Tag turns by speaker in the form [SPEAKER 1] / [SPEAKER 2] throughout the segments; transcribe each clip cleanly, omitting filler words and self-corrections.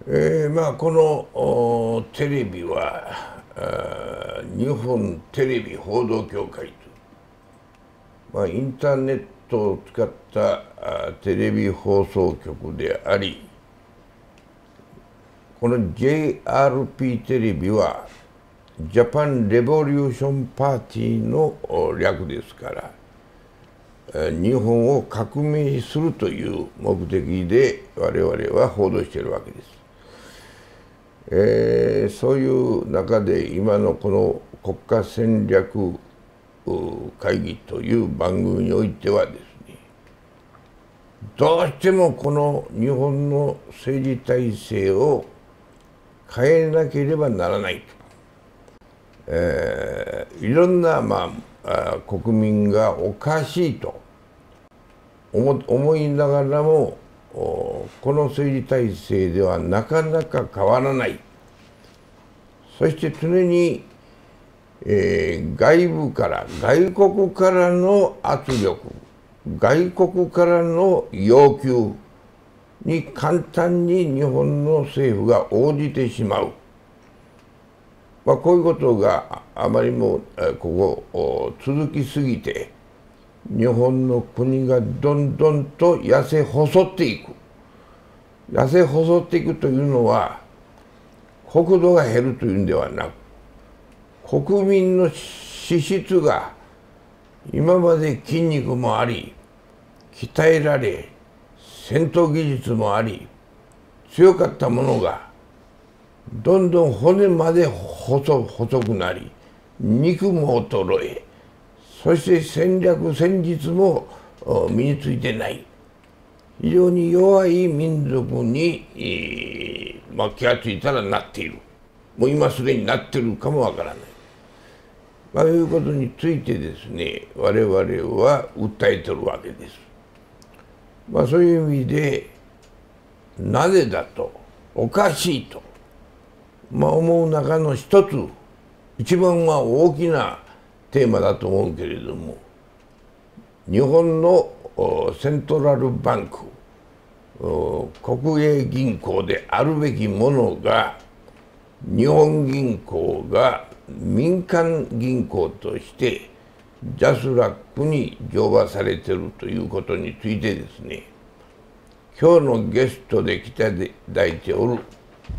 [SPEAKER 1] このテレビは日本テレビ報道協会と、インターネットを使ったテレビ放送局であり、この JRP テレビはジャパンレボリューションパーティーの略ですから、日本を革命するという目的で我々は報道しているわけです。そういう中で今のこの国家戦略会議という番組においてはですね、どうしてもこの日本の政治体制を変えなければならないと、いろんな、国民がおかしいと思いながらも、この政治体制ではなかなか変わらない。そして常に、外部から外国からの圧力、外国からの要求に簡単に日本の政府が応じてしまう、こういうことがあまりもここ続きすぎて、日本の国がどんどんと痩せ細っていく。痩せ細っていくというのは国土が減るというんではなく、国民の資質が今まで筋肉もあり鍛えられ、戦闘技術もあり強かったものがどんどん骨まで細くなり、肉も衰え、そして戦略戦術も身についてない、非常に弱い民族に、気がついたらなっている、もう今すでになってるかもわからない、いうことについてですね、我々は訴えてるわけです。そういう意味でなぜだとおかしいと、思う中の一つ、一番は大きなテーマだと思うけれども、日本のセントラルバンク、国営銀行であるべきものが、日本銀行が民間銀行としてジャスラックに乗馬されているということについてですね、今日のゲストで来ていただいておる、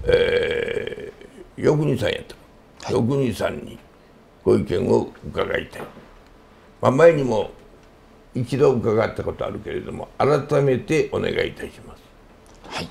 [SPEAKER 1] 与国さんやった、与国さんにご意見を伺いたい。前にも一度伺ったことあるけれども、改めてお願いいたします。
[SPEAKER 2] はい。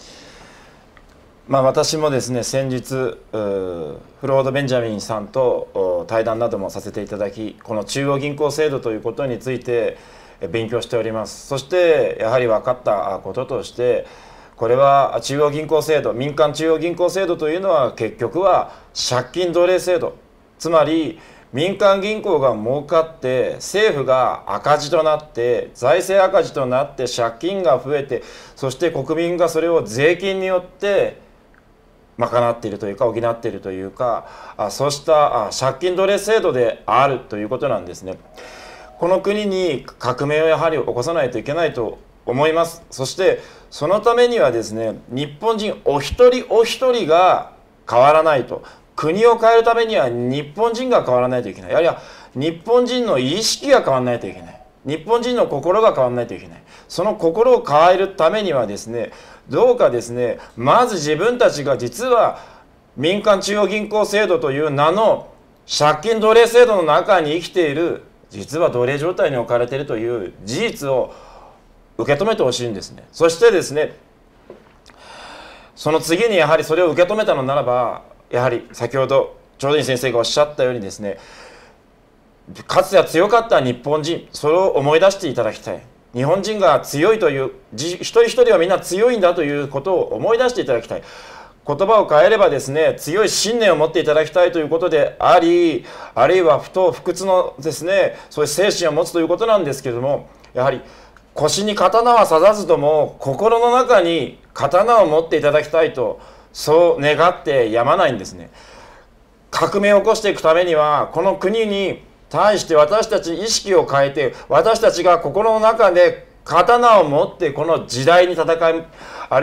[SPEAKER 2] 私もですね、先日フロード・ベンジャミンさんと対談などもさせていただき、この中央銀行制度ということについて勉強しております。そしてやはり分かったこととして、これは中央銀行制度、民間中央銀行制度というのは結局は借金奴隷制度、つまり民間銀行が儲かって政府が赤字となって、財政赤字となって借金が増えて、そして国民がそれを税金によって賄っているというか補っているというか、そうした借金奴隷制度であるということなんですね。この国に革命をやはり起こさないといけないと思います。そしてそのためにはですね、日本人お一人お一人が変わらないと。国を変えるためには日本人が変わらないといけない。あるいは日本人の意識が変わらないといけない。日本人の心が変わらないといけない。その心を変えるためにはですね、どうかですね、まず自分たちが実は民間中央銀行制度という名の借金奴隷制度の中に生きている、実は奴隷状態に置かれているという事実を受け止めてほしいんですね。そしてですね、その次にやはりそれを受け止めたのならば、やはり先ほど長谷先生がおっしゃったようにですね、かつては強かった日本人、それを思い出していただきたい。日本人が強いという、一人一人はみんな強いんだということを思い出していただきたい。言葉を変えればですね、強い信念を持っていただきたいということであり、あるいは不撓不屈のですね、そういう精神を持つということなんですけれども、やはり腰に刀は刺さずとも心の中に刀を持っていただきたいと、そう願ってやまないんですね。革命を起こしていくためには、この国に対して私たち意識を変えて、私たちが心の中で刀を持ってこの時代に戦い、あるいは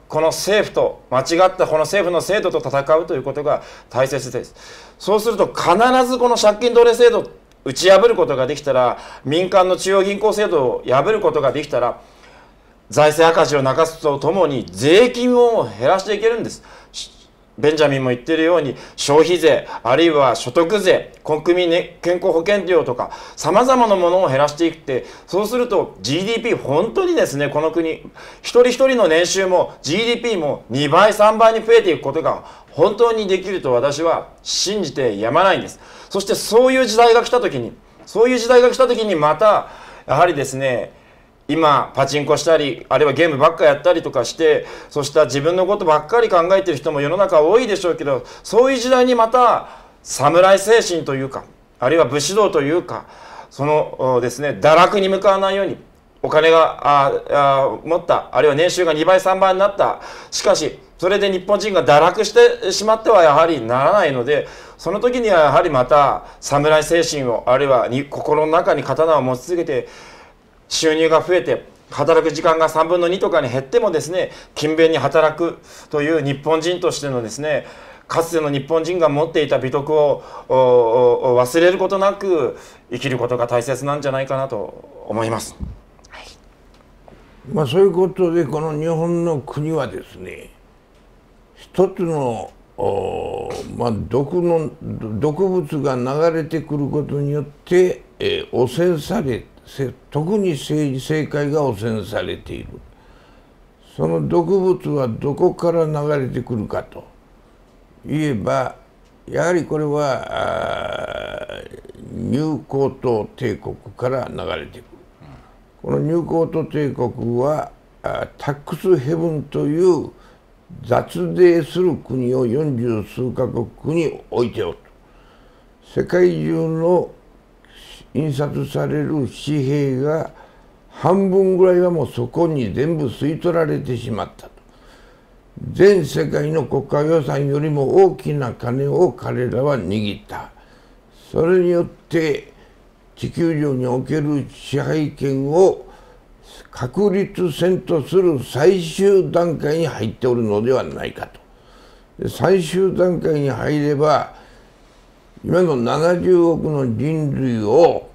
[SPEAKER 2] この政府と間違ったこの政府の制度と戦うということが大切です。そうすると必ずこの借金奴隷制度を打ち破ることができたら、民間の中央銀行制度を破ることができたら、財政赤字をなくすとともに税金を減らしていけるんです。ベンジャミンも言っているように、消費税あるいは所得税、国民、健康保険料とかさまざまなものを減らしていって、そうすると GDP 本当にですね、この国一人一人の年収も GDP も2倍3倍に増えていくことが本当にできると私は信じてやまないんです。そしてそういう時代が来た時にまたやはりですね、今パチンコしたりあるいはゲームばっかやったりとかして、そうした自分のことばっかり考えている人も世の中多いでしょうけど、そういう時代にまた侍精神というか、あるいは武士道というか、そのですね、堕落に向かわないように、お金が持った、あるいは年収が2倍3倍になった、しかしそれで日本人が堕落してしまってはやはりならないので、その時にはやはりまた侍精神を、あるいは心の中に刀を持ち続けて、収入が増えて働く時間が3分の2とかに減ってもですね、勤勉に働くという日本人としてのですね、かつての日本人が持っていた美徳を忘れることなく生きることが大切なんじゃないかなと思います。
[SPEAKER 1] まあそういうことで、この日本の国はですね、一つの毒物が流れてくることによって汚染され、特に政治政界が汚染されている。その毒物はどこから流れてくるかといえば、やはりこれはニコート帝国から流れてくる。このニコート帝国はタックスヘブンという雑税する国を40数カ国に置いておる。世界中の印刷される紙幣が半分ぐらいはもうそこに全部吸い取られてしまったと。全世界の国家予算よりも大きな金を彼らは握った。それによって地球上における支配権を確立せんとする最終段階に入っておるのではないかと。最終段階に入れば、今の70億の人類を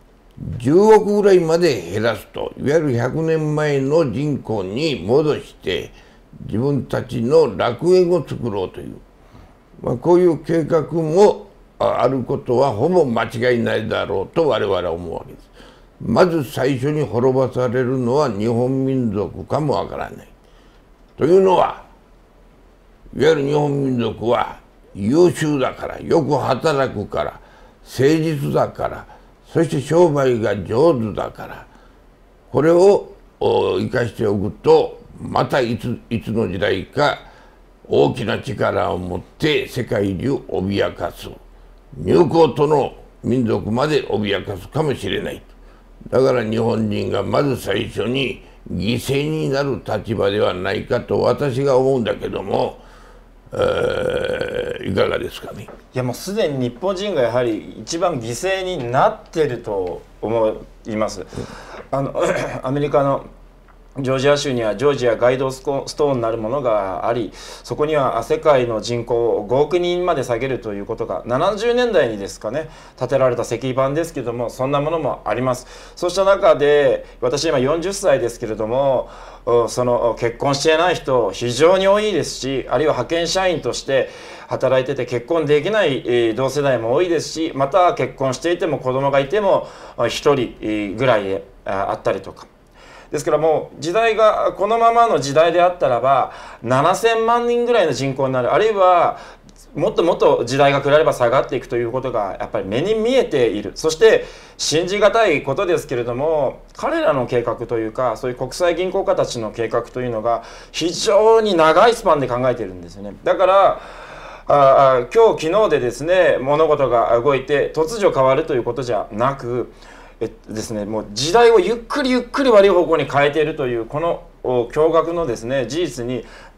[SPEAKER 1] 10億ぐらいまで減らすと、いわゆる100年前の人口に戻して自分たちの楽園を作ろうという、こういう計画もあることはほぼ間違いないだろうと我々は思うわけです。まず最初に滅ばされるのは日本民族かもわからない。というのは、いわゆる日本民族は優秀だから、よく働くから、誠実だから、そして商売が上手だから、これを生かしておくと、またいつの時代か大きな力を持って世界中脅かす、ニューコートの民族まで脅かすかもしれないと。だから日本人がまず最初に犠牲になる立場ではないかと私が思うんだけども、いかがですかね。
[SPEAKER 2] いや、もうすでに日本人がやはり一番犠牲になっていると思います。アメリカのジョージア州にはジョージアガイドストーンなるものがあり、そこには世界の人口を5億人まで下げるということが70年代にですかね、建てられた石板ですけれども、そんなものもあります。そうした中で私今40歳ですけれども、その結婚していない人非常に多いですし、あるいは派遣社員として働いてて結婚できない同世代も多いですし、また結婚していても子供がいても1人ぐらいであったりとか。ですからもう時代がこのままの時代であったらば7000万人ぐらいの人口になる、あるいはもっともっと時代が下れば下がっていくということがやっぱり目に見えている。そして信じがたいことですけれども、彼らの計画というか、そういう国際銀行家たちの計画というのが非常に長いスパンで考えているんですよね。だから今日昨日でですね、物事が動いて突如変わるということじゃなくですね、もう時代をゆっくりゆっくり悪い方向に変えているというこの驚愕のですね事実に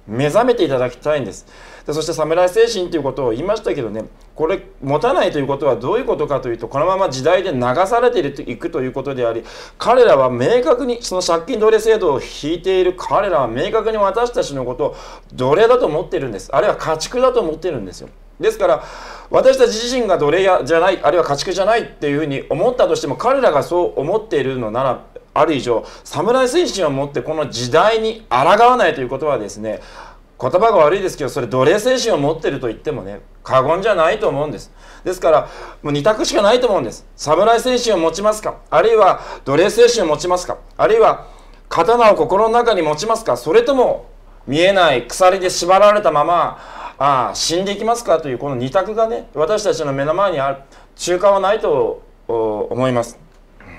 [SPEAKER 2] 目覚めていただきたいんです。でそして侍精神ということを言いましたけどね、これ持たないということはどういうことかというと、このまま時代で流されていくということであり、彼らは明確にその借金奴隷制度を引いている彼らは明確に私たちのことを奴隷だと思っているんです。あるいは家畜だと思っているんですよ。ですから私たち自身が奴隷じゃない、あるいは家畜じゃないっていうふうに思ったとしても、彼らがそう思っているのならある以上、侍精神を持ってこの時代に抗わないということはですね、言葉が悪いですけど、それ奴隷精神を持っていると言ってもね過言じゃないと思うんです。ですからもう2択しかないと思うんです。侍精神を持ちますか、あるいは奴隷精神を持ちますか、あるいは刀を心の中に持ちますか、それとも見えない鎖で縛られたまま死んでいきますかという、この2択がね私たちの目の前にある。中間はないと思います。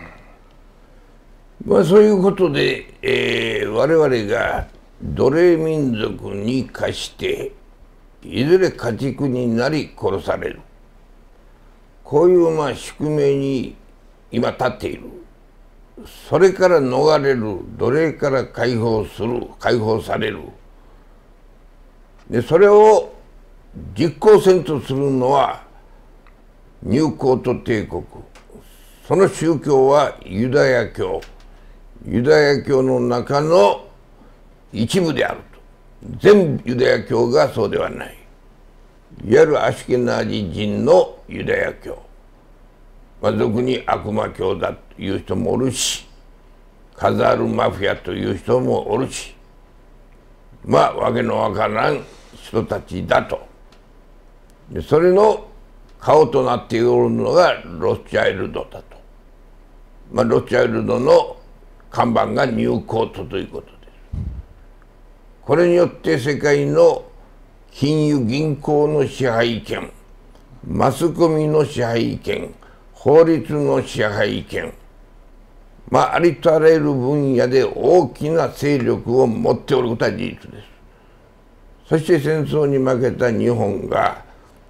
[SPEAKER 1] まあそういうことで、我々が奴隷民族に課していずれ家畜になり殺される、こういう宿命に今立っている。それから逃れる、奴隷から解放される。でそれを実行せんとするのはニューコート帝国、その宗教はユダヤ教の中の一部であると。全ユダヤ教がそうではない。いわゆるアシュケナージ人のユダヤ教、俗に悪魔教だという人もおるし、カザールマフィアという人もおるし、わけのわからん人たちだと。でそれの顔となっておるのがロスチャイルドだと。ロスチャイルドの看板がニューコートということです。これによって世界の金融銀行の支配権、マスコミの支配権、法律の支配権、ありとあらゆる分野で大きな勢力を持っておることは事実です。そして戦争に負けた日本が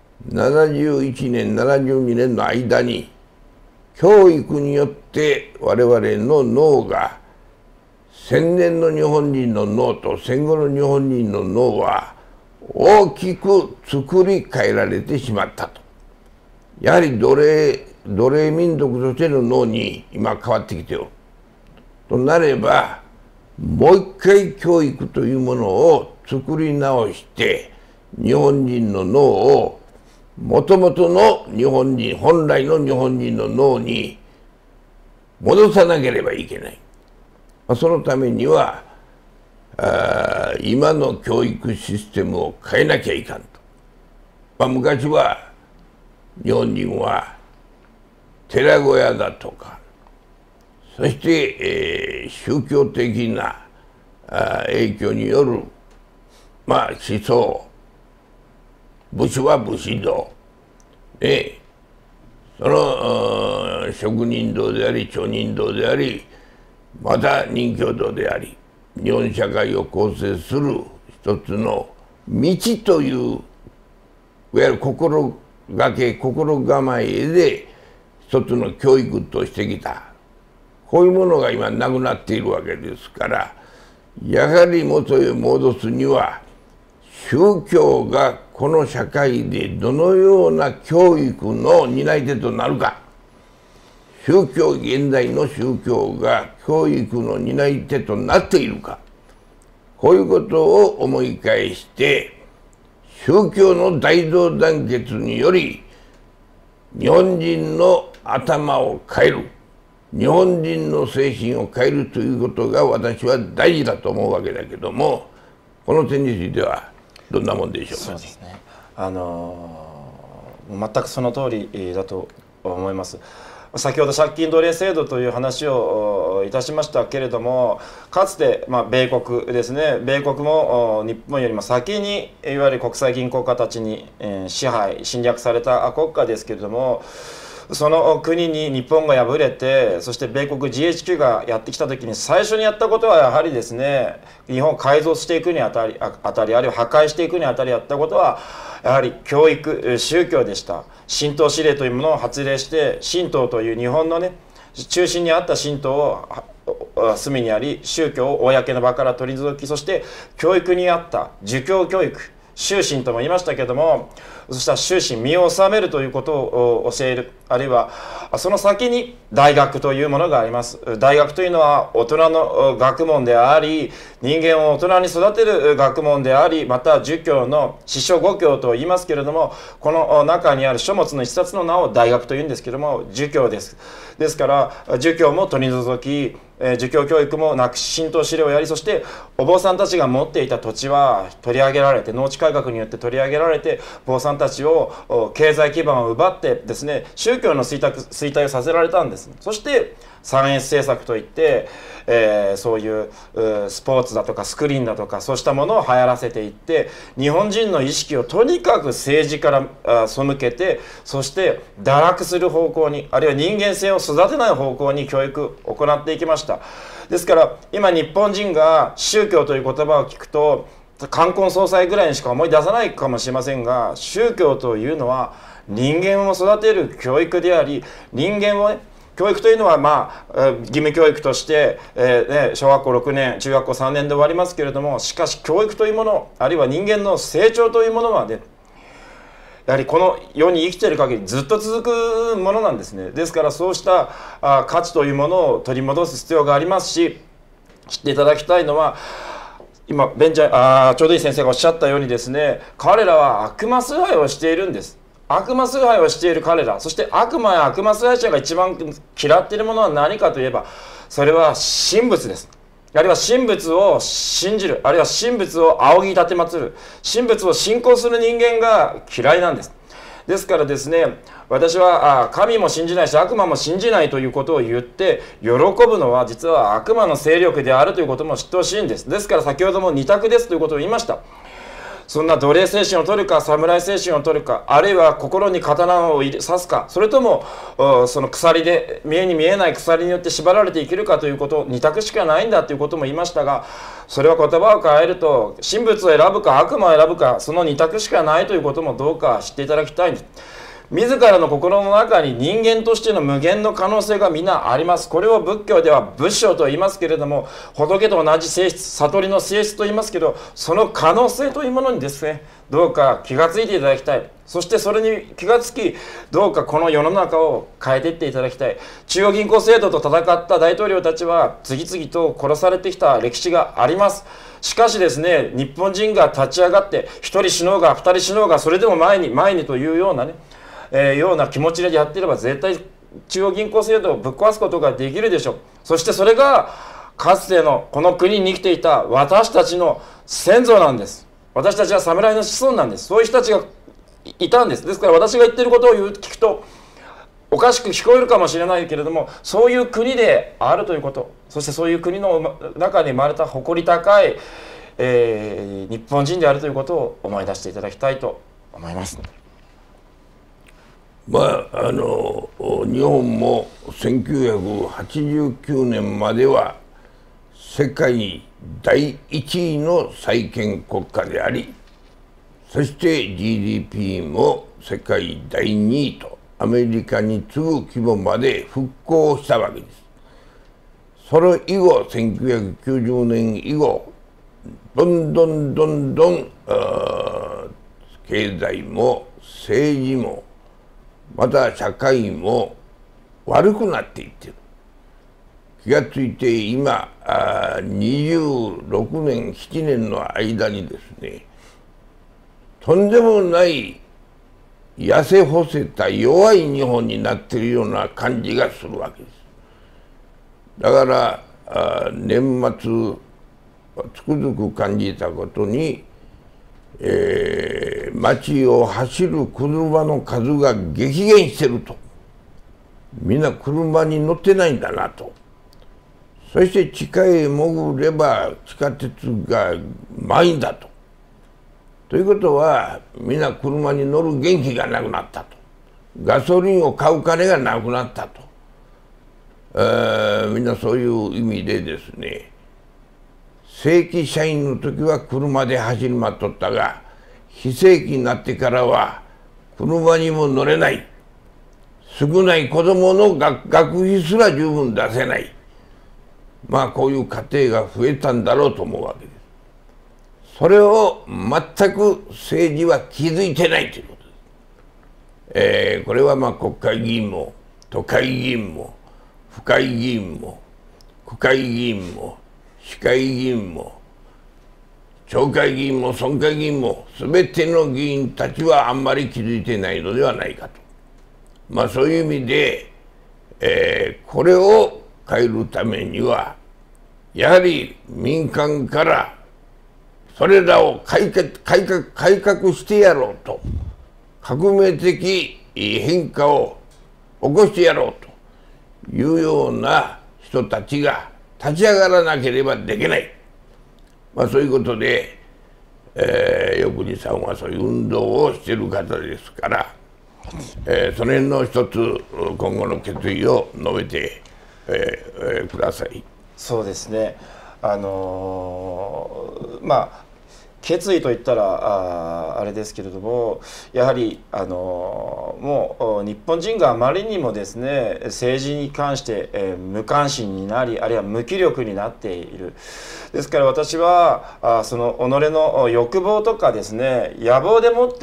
[SPEAKER 1] 71年72年の間に教育によって我々の脳が、戦前の日本人の脳と戦後の日本人の脳は大きく作り変えられてしまったと。やはり奴隷民族としての脳に今変わってきておるとなれば、もう一回教育というものを作り直して、日本人の脳をもともとの本来の日本人の脳に戻さなければいけない。そのためには今の教育システムを変えなきゃいかんと。昔は日本人は寺小屋だとか、そして、宗教的な影響による思想、武士は武士道で、その職人道であり町人道であり、また任教道であり、日本社会を構成する一つの道という、いわゆる心構えで一つの教育としてきた、こういうものが今なくなっているわけですから、やはり元へ戻すには宗教がこの社会でどのような教育の担い手となるか、現代の宗教が教育の担い手となっているか、こういうことを思い返して、宗教の大同団結により日本人の頭を変える、日本人の精神を変えるということが私は大事だと思うわけだけども、この点についてはどんなもんでしょうか。
[SPEAKER 2] そうですね、全くその通りだと思います。先ほど借金奴隷制度という話をいたしましたけれども、かつて米国ですね、米国も日本よりも先にいわゆる国際銀行家たちに侵略された国家ですけれども、その国に日本が敗れて、そして米国 GHQ がやってきた時に最初にやったことはやはりですね、日本を改造していくにあたり、あるいは破壊していくにあたりやったことはやはり教育宗教でした。神道指令というものを発令して、神道という日本のね中心にあった神道を隅にあり、宗教を公の場から取り除き、そして教育にあった儒教教育、修身とも言いましたけれども、そしたら修身、身を治めるということを教える、あるいはその先に大学というものがあります。大学というのは大人の学問であり、人間を大人に育てる学問であり、また儒教の四書五教と言いますけれども、この中にある書物の一冊の名を大学というんですけれども、儒教です。ですから儒教も取り除き、儒教教育もなくし、神道指令をやり、そしてお坊さんたちが持っていた土地は取り上げられて、農地改革によって取り上げられて、坊さんたちを経済基盤を奪ってですね、宗教の衰退をさせられたんです。そして三越政策といって、そういうスポーツだとかスクリーンだとか、そうしたものを流行らせていって、日本人の意識をとにかく政治から背けて、そして堕落する方向に、あるいは人間性を育てない方向に教育を行っていきました。ですから今日本人が宗教という言葉を聞くと、冠婚葬祭ぐらいにしか思い出さないかもしれませんが、宗教というのは人間を育てる教育であり、人間をね、教育というのは義務教育として、小学校6年中学校3年で終わりますけれども、しかし教育というもの、あるいは人間の成長というものはね、やはりこの世に生きている限りずっと続くものなんですね。ですからそうした価値というものを取り戻す必要がありますし、知っていただきたいのは、今ちょうどいい先生がおっしゃったようにですね、彼らは悪魔崇拝をしているんです。悪魔崇拝をしている彼ら、そして悪魔や悪魔崇拝者が一番嫌っているものは何かといえば、それは神仏です。あるいは神仏を信じる、あるいは神仏を仰ぎ立て祀る、神仏を信仰する人間が嫌いなんです。ですからですね、私は神も信じないし悪魔も信じないということを言って喜ぶのは、実は悪魔の勢力であるということも知ってほしいんです。ですから先ほども二択ですということを言いました。そんな奴隷精神を取るか、侍精神を取るか、あるいは心に刀を刺すか、それともその鎖で、見えに見えない鎖によって縛られて生きるかということ、二択しかないんだということも言いましたが、それは言葉を変えると、神仏を選ぶか悪魔を選ぶか、その二択しかないということもどうか知っていただきたいんです。自らの心の中に人間としての無限の可能性がみんなあります。これを仏教では仏性と言いますけれども、仏と同じ性質、悟りの性質と言いますけど、その可能性というものにですね、どうか気がついていただきたい。そしてそれに気がつき、どうかこの世の中を変えていっていただきたい。中央銀行制度と戦った大統領たちは次々と殺されてきた歴史があります。しかしですね、日本人が立ち上がって一人死のうが二人死のうが、それでも前にというようなね、ような気持ちでやっていれば、絶対中央銀行制度をぶっ壊すことができるでしょう。そしてそれがかつてのこの国に生きていた私たちの先祖なんです。私たちは侍の子孫なんです。そういう人たちがいたんです。ですから私が言っていることを聞くとおかしく聞こえるかもしれないけれども、そういう国であるということ、そしてそういう国の中に生まれた誇り高い、日本人であるということを思い出していただきたいと思います。
[SPEAKER 1] 日本も1989年までは世界第1位の債権国家であり、そして GDP も世界第2位とアメリカに次ぐ規模まで復興したわけです。それ以後、1990年以後、どんどん経済も政治もまた社会も悪くなっていってる。気がついて今26年7年の間にですね、とんでもない痩せ細せた弱い日本になっているような感じがするわけです。だから年末つくづく感じたことに、街を走る車の数が激減してると。みんな車に乗ってないんだなと。そして地下へ潜れば地下鉄が満員だと。ということはみんな車に乗る元気がなくなったと。ガソリンを買う金がなくなったと。みんなそういう意味でですね、正規社員の時は車で走り回っとったが、非正規になってからは車にも乗れない。 少ない子どもの学費すら十分出せない、こういう家庭が増えたんだろうと思うわけです。それを全く政治は気づいてないということです。これは国会議員も都会議員も府会議員も区会議員も市会議員も町会議員も村会議員も全ての議員たちはあんまり気づいてないのではないかと、そういう意味で、これを変えるためにはやはり民間からそれらを改革してやろうと、革命的変化を起こしてやろうというような人たちが立ち上がらなければできない。そういうことで、横地さんはそういう運動をしている方ですから、その辺の一つ今後の決意を述べて、ください。
[SPEAKER 2] そうですね、決意といったらあれですけれども、やはりもう日本人があまりにもですね政治に関して、無関心になり、あるいは無気力になっている。ですから私はその己の欲望とかですね野望でもって、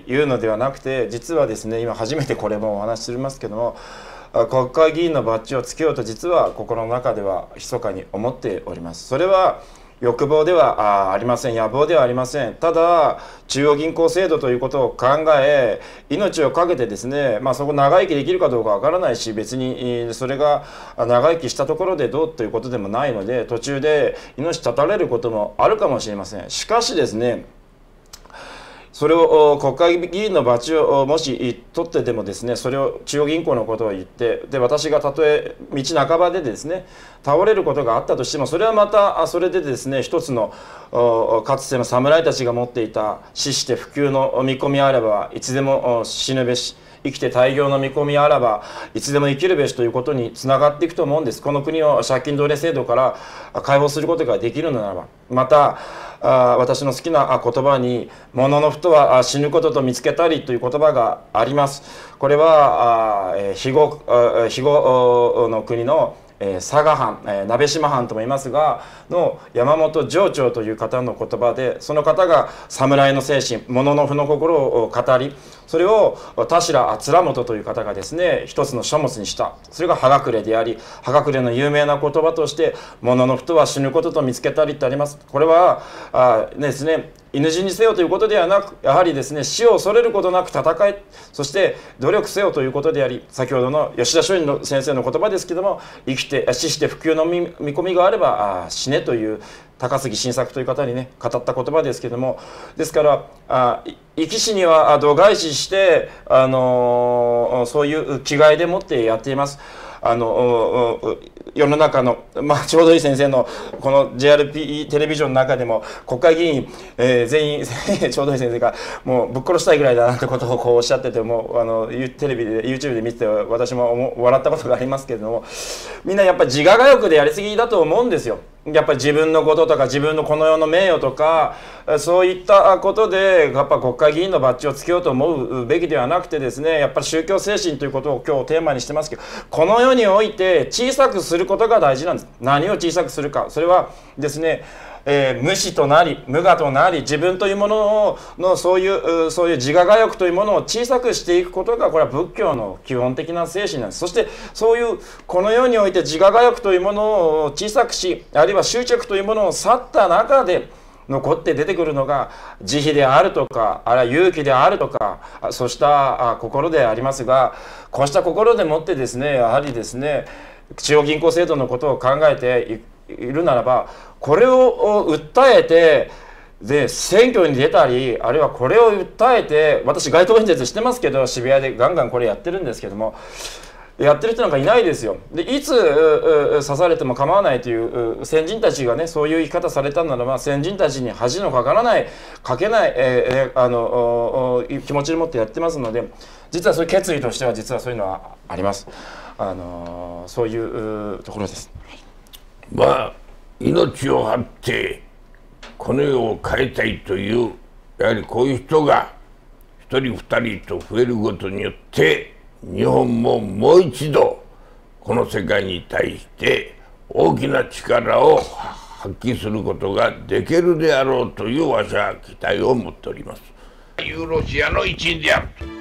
[SPEAKER 2] 言うのではなくて、実はですね今初めてこれもお話ししますけども、国会議員のバッジをつけようと実は心の中では密かに思っております。それは欲望ではありません、野望ではありません。ただ中央銀行制度ということを考え、命を懸けてですね、そこ長生きできるかどうかわからないし、別にそれが長生きしたところでどうということでもないので、途中で命絶たれることもあるかもしれません。しかしですね、それを国会議員のバッジをもし取ってでもですね、それを中央銀行のことを言って、で私がたとえ道半ばでですね倒れることがあったとしても、それはまたそれでですね一つのかつての侍たちが持っていた死して不朽の見込みあればいつでも死ぬべし、生きて大業の見込みあらばいつでも生きるべしということにつながっていくと思うんです。この国を借金奴隷制度から解放することができるのならば。また私の好きな言葉に「物のふとは死ぬことと見つけたり」という言葉があります。これは肥後の国の佐賀藩、鍋島藩とも言いますがの山本定朝という方の言葉で、その方が侍の精神、物の負の心を語り、それを田代貫本という方がですね一つの書物にした。それが葉隠れであり、葉隠れの有名な言葉として「物のふとは死ぬことと見つけたり」ってあります。これはですね、犬死にせよということではなく、やはりですね死を恐れることなく戦え、そして努力せよということであり、先ほどの吉田松陰の先生の言葉ですけども、死して不朽の見込みがあれば死ねという高杉晋作という方にね語った言葉ですけども、ですから生き死には度外視してそういう気概でもってやっています。世の中の、ちょうどいい先生のこの JRP テレビジョンの中でも国会議員、全員ちょうどいい先生がもうぶっ殺したいぐらいだなってことをこうおっしゃってて、もテレビで YouTube で見てて私も笑ったことがありますけれども、みんなやっぱり自我が欲でやりすぎだと思うんですよ。やっぱり自分のこととか自分のこの世の名誉とかそういったことでやっぱ国会議員のバッジをつけようと思うべきではなくてですね、やっぱり宗教精神ということを今日テーマにしてますけど、この世において小さくすることが大事なんです。何を小さくするか、それはですね無視となり無我となり、自分というもののそういう自我我欲というものを小さくしていくことが、これは仏教の基本的な精神なんです。そしてそういうこの世において自我我欲というものを小さくし、あるいは執着というものを去った中で残って出てくるのが慈悲であるとか、あるいは勇気であるとか、そうした心でありますが、こうした心でもってですね、やはりですね中央銀行制度のことを考えているならば、これを訴えてで選挙に出たり、あるいはこれを訴えて、私街頭演説してますけど、渋谷でガンガンこれやってるんですけども、やってる人なんかいないですよ。でいつ刺されても構わないという先人たちがねそういう生き方されたならば、先人たちに恥のかからないかけない、気持ちでもってやってますので、実はそういう決意としては実はそういうのはあります。そういうところです。
[SPEAKER 1] 命を張ってこの世を変えたいという、やはりこういう人が一人二人と増えることによって日本ももう一度この世界に対して大きな力を発揮することができるであろうというわしは期待を持っております。ユーロシアの一員である。